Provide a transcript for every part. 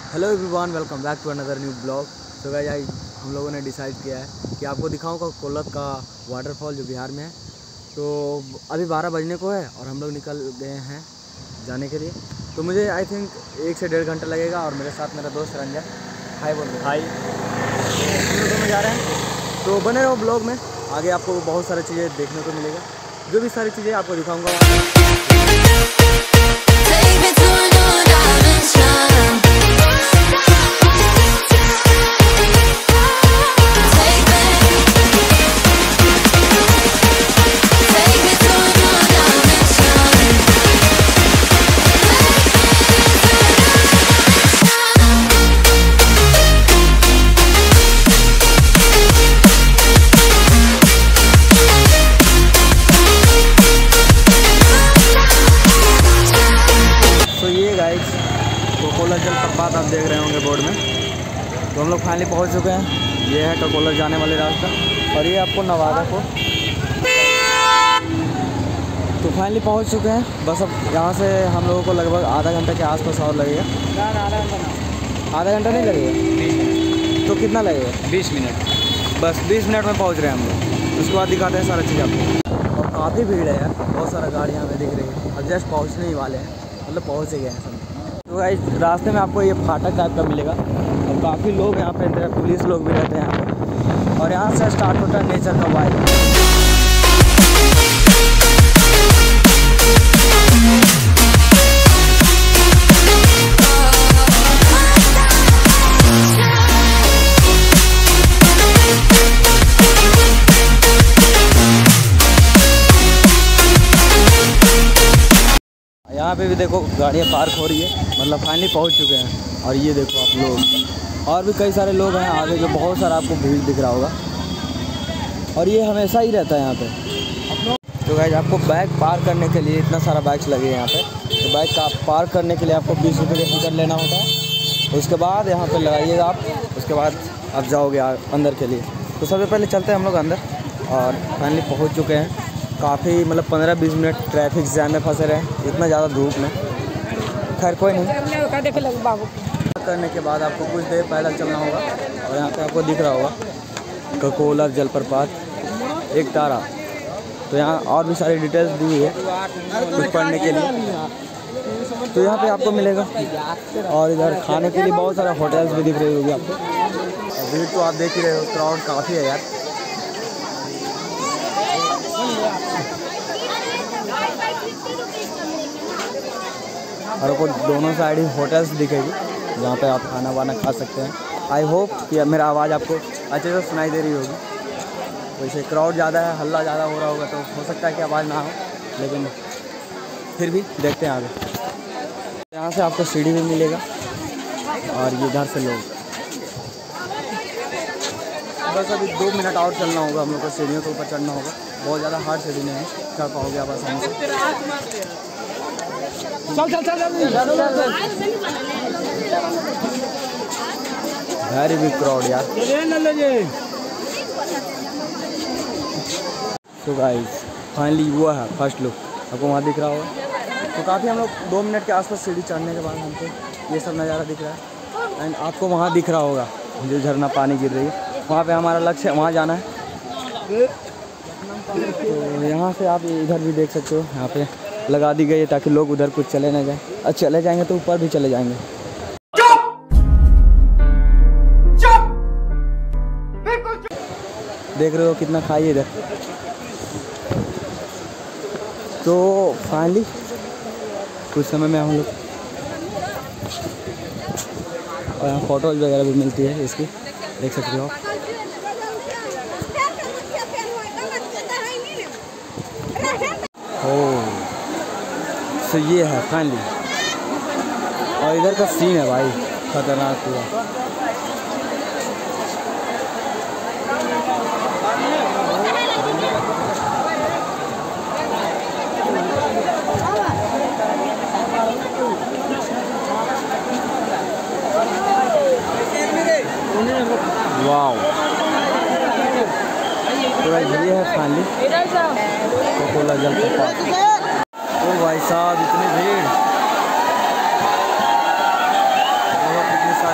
Hello everyone, welcome back to another new blog. तो guys हम लोगों ने डिसाइड किया है कि आपको दिखाऊंगा कोलत का वाटरफॉल जो बिहार में है। तो अभी 12 बजने को है और हम लोग निकल गए हैं जाने के लिए। तो मुझे आई थिंक 1 से 1.5 घंटा लगेगा और मेरे साथ मेरा दोस्त रंजन। हाय बोल रहे। हाय। हम लोग दोनों जा रहे हैं, तो बने रहो ब्लॉग में। आगे आपको बहुत सारी चीज़ें देखने को मिलेगा, जो भी सारी चीज़ें आपको दिखाऊँगा। ककोला जलप्रपात आप देख रहे होंगे बोर्ड में। तो हम लोग फाइनली पहुंच चुके हैं। ये है ककोला जाने वाले रास्ता और ये आपको नवादा को। तो फाइनली पहुंच चुके हैं। बस अब यहाँ से हम लोगों को लगभग आधा घंटा के आसपास और लगेगा। आधा घंटा नहीं लगेगा तो कितना लगेगा? 20 मिनट। बस 20 मिनट में पहुँच रहे हैं हम लोग। उसके बाद दिखाते हैं सारा चीज़ आपको। और काफ़ी भीड़ है यार, बहुत सारा गाड़ियाँ हमें दिख रही है। अब जस्ट पहुँचने ही वाले हैं, मतलब पहुँच ही गए हैं सब। तो गाइस रास्ते में आपको ये फाटक टाइप का मिलेगा और काफ़ी लोग यहाँ पे, पुलिस लोग भी रहते हैं यहाँ पे। और यहाँ से स्टार्ट होता है नेचर का वाइब। यहाँ पे भी देखो गाड़ियाँ पार्क हो रही है, मतलब फाइनली पहुँच चुके हैं। और ये देखो आप लोग, और भी कई सारे लोग हैं आगे, जो बहुत सारा आपको भीड़ दिख रहा होगा। और ये हमेशा ही रहता है यहाँ पे। तो गाइस आपको बाइक पार्क करने के लिए इतना सारा बाइक्स लगे हैं यहाँ पे। तो बाइक का पार्क करने के लिए आपको 20 रुपये का टिकट लेना होता है। उसके बाद यहाँ पर लगाइएगा आप, उसके बाद आप जाओगे अंदर के लिए। तो सबसे पहले चलते हैं हम लोग अंदर और फाइनली पहुँच चुके हैं। काफ़ी मतलब 15-20 मिनट ट्रैफिक जैम में फंसे रहे, इतना ज़्यादा धूप में। खैर कोई नहीं। करने के बाद आपको कुछ देर पैदल चलना होगा और यहाँ पे आपको दिख रहा होगा ककोला जलप्रपात, एक तारा। तो यहाँ और भी सारी डिटेल्स दी हुई है कुछ पढ़ने के लिए। तो यहाँ पे आपको मिलेगा। और इधर खाने के लिए बहुत सारे होटल्स भी दिख रही होगी आपको। और भीड़ तो आप देख ही रहे हो, क्राउड काफ़ी है यार। और आपको दोनों साइड ही होटल्स दिखेगी जहाँ पे आप खाना वाना खा सकते हैं। आई होप कि मेरा आवाज़ आपको अच्छे से सुनाई दे रही होगी। वैसे क्राउड ज़्यादा है, हल्ला ज़्यादा हो रहा होगा, तो हो सकता है कि आवाज़ ना हो, लेकिन फिर भी देखते हैं आगे। यहाँ से आपको सीढ़ी भी मिलेगा और ये इधर से लोग। बस अभी 2 मिनट और चलना होगा हम लोग को, सीढ़ियों के ऊपर चढ़ना होगा। बहुत ज़्यादा हार्ड सीढ़ी नहीं है, चढ़ पाओगे आप आसानी से। वेरी बिग क्राउड यार। तो गाइस फाइनली वो है फर्स्ट लुक, आपको वहाँ दिख रहा होगा। तो काफ़ी हम लोग 2 मिनट के आसपास सीढ़ी चढ़ने के बाद हमको ये सब नज़ारा दिख रहा है। एंड आपको वहाँ दिख रहा होगा जो झरना पानी गिर रही है, वहाँ पे हमारा लक्ष्य है, वहाँ जाना है। तो यहाँ से आप इधर भी देख सकते हो, यहाँ पे लगा दी गई है ताकि लोग उधर कुछ चले ना जाएं। और चले जाएंगे तो ऊपर भी चले जाएंगे। देख रहे हो कितना खाई है इधर। तो फाइनली कुछ समय में हम लोग, और यहाँ फोटोज वगैरह भी मिलती है इसकी, देख सकते हो। ओह तो ये है फाइनली। और इधर का सीन है भाई खतरनाक पूरा। वाओ। तो ये है फाइनली ककोला जलप्रपात। ओ भाई साहब इतनी भीड़, बहुत इतनी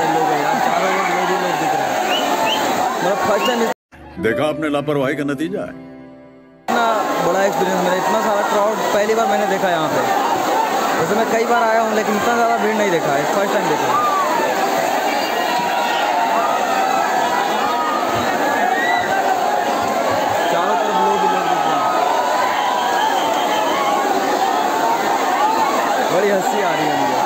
फर्स्ट टाइम देखा आपने लापरवाही का नतीजा है। इतना बड़ा एक्सपीरियंस मेरा, इतना सारा क्राउड पहली बार मैंने देखा यहाँ पे। वैसे मैं कई बार आया हूँ लेकिन इतना ज़्यादा भीड़ नहीं देखा है, फर्स्ट टाइम देखा है। चारों तरफ लोग ही लोग दिख रहे हैं, बड़ी हंसी आ रही है मुझे।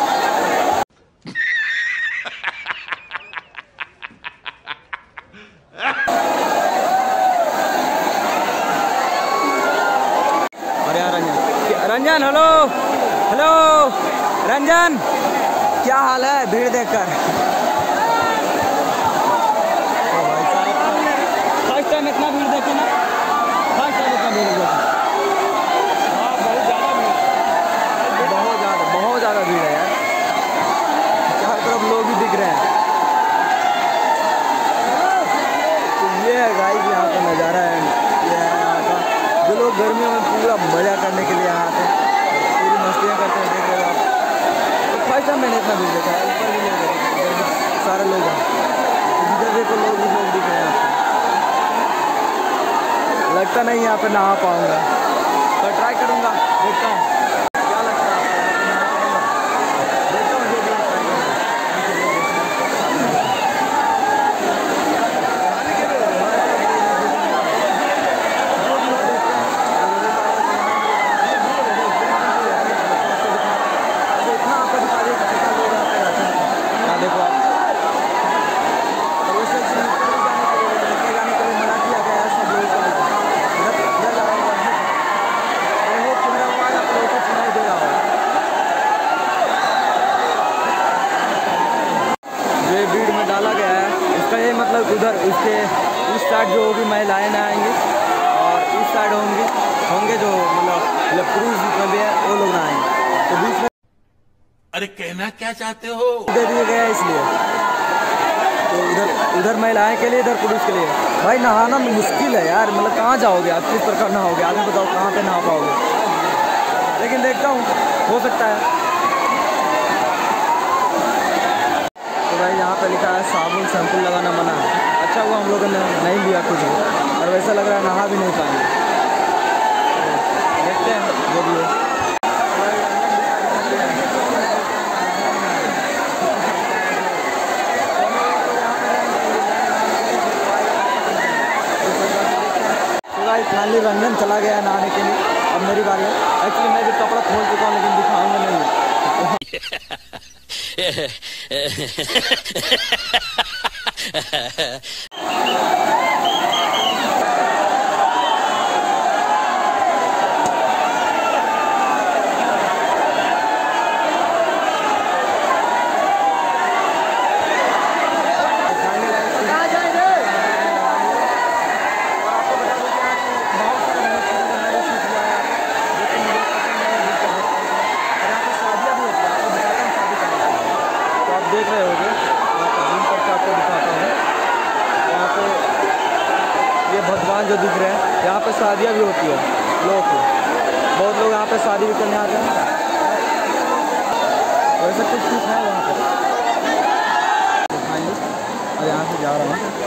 रंजन, हेलो हेलो रंजन, क्या हाल है भीड़ देखकर? फर्स्ट टाइम इतना भीड़ देखे ना, फर्स्ट टाइम इतना भीड़ देखे। हाँ बहुत ज़्यादा भीड़, बहुत ज़्यादा भीड़ है यार, चारों तरफ लोग ही दिख रहे हैं। तो ये है गाइस यहाँ का नज़ारा है, ये है यहाँ का, जो लोग गर्मियों में पूरा मज़ा करने के लिए यहाँ आते हैं, पूरी मस्तियाँ करते हैं। देख रहे हो आप, तो फर्स्ट टाइम मैंने इतना भीड़ देखा है। ऊपर भी लोग हैं, इधर भी सारे लोग हैं, जिधर देखो लोग ही लोग दिख रहे हैं आपको। लगता नहीं यहाँ पे नहा पाऊँगा, पर ट्राई करूँगा, देखता हूँ क्या लगता है आपको। देखता हूँ जो भी ट्राई करूँगा। मतलब उधर उसके उस साइड जो होगी महिलाएं ना आएंगी, और इस साइड होंगे जो मतलब पुरुष जितने भी है वो लोग ना आएंगे। तो बीच में अरे कहना क्या चाहते हो? दे दिया गया है इसलिए, तो उधर महिलाएं के लिए, इधर पुरुष के लिए। भाई नहाना मुश्किल है यार, मतलब कहाँ जाओगे आप, किस प्रकार नहाओगे, आगे बताओ कहाँ पे नहा पाओगे। लेकिन देखता हूँ, हो सकता है। भाई यहाँ पे लिखा है साबुन शैम्पू लगाना मना है। अच्छा हुआ हम लोगों ने नहीं लिया कुछ भी, और वैसा लग रहा है नहा भी नहीं पाएंगे। देखते हैं जो भी है। तो भाई फाइनली रंजन चला गया नहाने के लिए, अब मेरी बारी है। एक्चुअली मैं भी कपड़ा खोल चुका हूँ लेकिन दिखाऊंगा नहीं। देख रहे होंगे यहाँ पर घूम करके आपको दिखाता हूँ। यहाँ पे ये भगवान जो दिख रहे हैं, यहाँ पे शादियाँ भी होती है लोगों को, बहुत लोग यहाँ पे शादी भी करने आते हैं। वैसे कुछ है वहाँ पे, दिखाएंगे। और यहाँ से जा रहा हूँ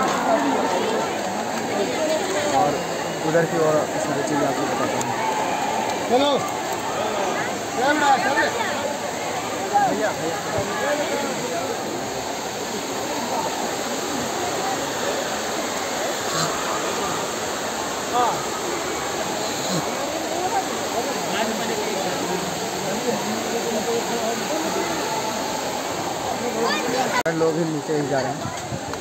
और उधर की और सारी चीज़ें आपको बताता हूँ। चलो भैया लोग ही नीचे ही जा रहे हैं।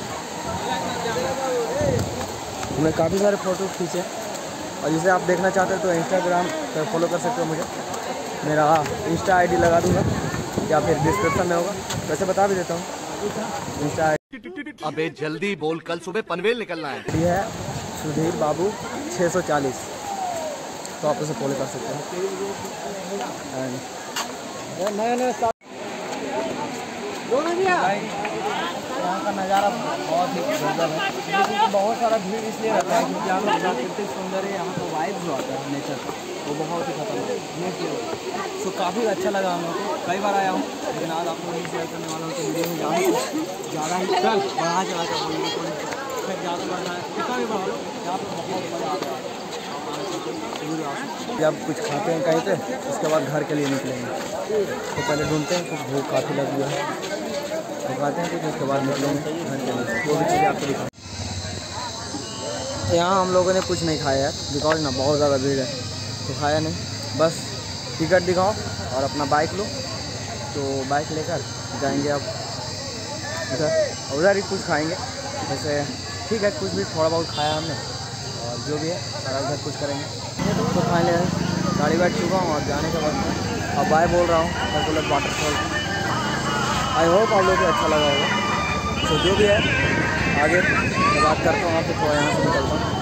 मैं काफ़ी सारे फ़ोटो खींचे, और जिसे आप देखना चाहते हैं तो इंस्टाग्राम पर फॉलो कर सकते हो मुझे। मेरा इंस्टा आईडी लगा दूंगा या फिर डिस्क्रिप्शन में होगा, वैसे बता भी देता हूँ इंस्टा आईडी। अबे जल्दी बोल, कल सुबह पनवेल निकलना है। ये है सुधीर बाबू 640, तो आप उसे फॉलो कर सकते हैं। यहाँ का नज़ारा बहुत ही सुंदर है, लेकिन बहुत सारा भीड़ इसलिए रहता है क्योंकि यहाँ का प्राकृतिक सौंदर्य, यहाँ का वाइब जो आता है नेचर का, वो बहुत ही खतरनाक। सो काफ़ी अच्छा लगा हम लोग को, कई बार आया हूँ लेकिन आज आप लोगों को शेयर करने वाला हूँ तो वीडियो में ज़्यादा ही बढ़ा चला कर फिर ज़्यादा बढ़ना है, कितना भी बढ़ा लो, यहाँ पर बहुत मज़ा आता है। जब कुछ खाते हैं कहीं पे, उसके बाद घर के लिए निकलेंगे, तो पहले ढूंढते हैं, कुछ भूख काफ़ी लगी है, तो खाते हैं कुछ, उसके बाद निकलेंगे घर के लिए। वो भी चीज़ें आपको दिखाएं। यहाँ हम लोगों ने कुछ नहीं खाया यार, बिकॉज ना बहुत ज़्यादा भीड़ है, तो खाया नहीं। बस टिकट दिखाओ और अपना बाइक लो, तो बाइक लेकर जाएंगे अब उधर ही कुछ खाएंगे। जैसे ठीक है, कुछ भी थोड़ा बहुत खाया हमने, और जो भी है सारा उधर कुछ करेंगे। तो फाइनली गाड़ी बैठ चुका हूँ और जाने के बाद अब बाय बोल रहा हूँ सर्कुलर वाटरफॉल। आई होप आप लोगों को अच्छा लगा होगा। तो जो भी है आगे मैं बात करता हूँ आपसे, थोड़ा यहाँ से निकलता हूँ।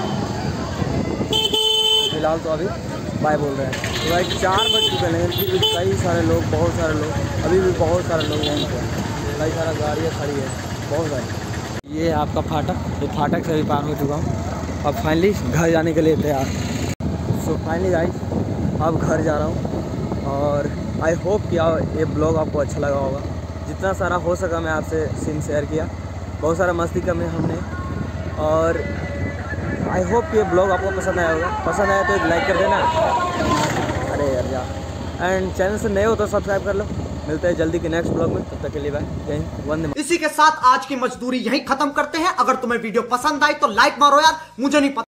फिलहाल तो अभी बाय बोल रहे हैं। तो भाई 4 बज चुके हैं, लेकिन फिर भी कई सारे लोग, बहुत सारे लोग, अभी भी बहुत सारे लोग यहीं पर, कई सारा गाड़ियाँ खड़ी है, बहुत सारी। ये है आपका फाटक, तो फाटक से भी पार हो चुका हूँ। अब फाइनली घर जाने के लिए तैयार। सो फाइनली गाइस अब घर जा रहा हूँ, और आई होप कि ये ब्लॉग आपको अच्छा लगा होगा। जितना सारा हो सका मैं आपसे सीन शेयर किया, बहुत सारा मस्ती करने हमने, और आई होप कि ये ब्लॉग आपको पसंद आया होगा। पसंद आया तो एक लाइक कर देना, अरे यार यार, एंड चैनल से नए हो तो सब्सक्राइब कर लो। मिलते हैं जल्दी के नेक्स्ट ब्लॉग में, तब तक के लिए बाय, जय हिंद, वंदे मातरम। इसी के साथ आज की मजदूरी यहीं खत्म करते हैं। अगर तुम्हें वीडियो पसंद आई तो लाइक मारो यार, मुझे नहीं पता।